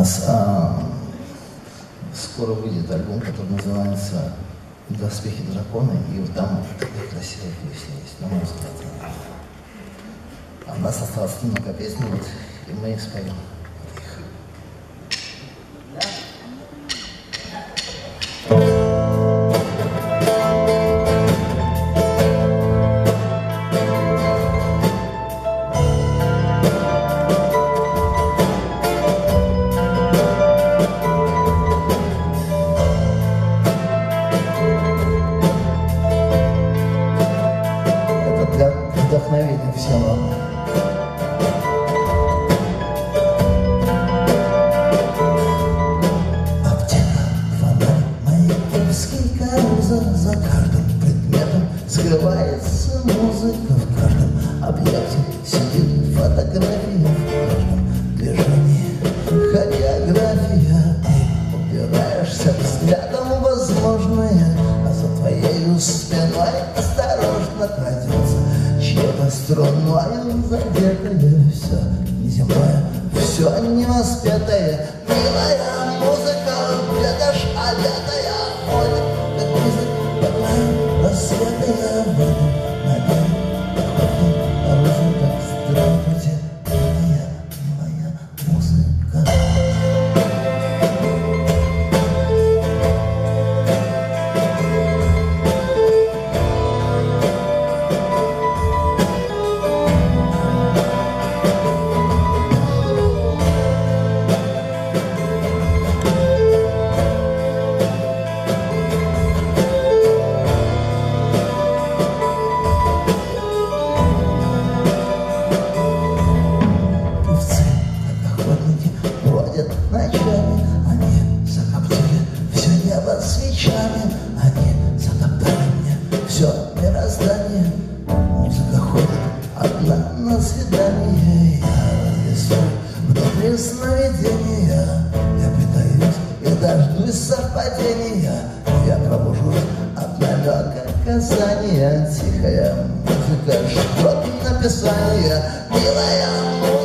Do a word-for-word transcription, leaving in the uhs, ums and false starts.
нас а, скоро выйдет альбом, который называется «Доспехи дракона», и вот там такая красивая песня есть, на мой взгляд. А у нас осталось немного песен, вот, и мы их споем. Вдохновение всего. Аптека, фонарь, маяковский каруза. За каждым предметом скрывается музыка. В каждом объекте сидит фотография. В каждом движении хореография. Ты упираешься взглядом в возможное, а за твоей спиной осторожно крадется чье-то струнное задетое. Все неземное, все невоспетое. Милая музыка, ветошь одетая, ходит, как музыка, по краю рассвета. Я в этом наверное походу оружие, как здравствуйте, милая, милая музыка. Ночами они закоптили все небо свечами, они затоптали мне все мироздание. Музыка ходит одна на свидание. Я рисую внутри сновидения. Я притаюсь и дождусь совпадения. Я пробужусь от намека касания. Тихая музыка ждет написания. Милая музыка.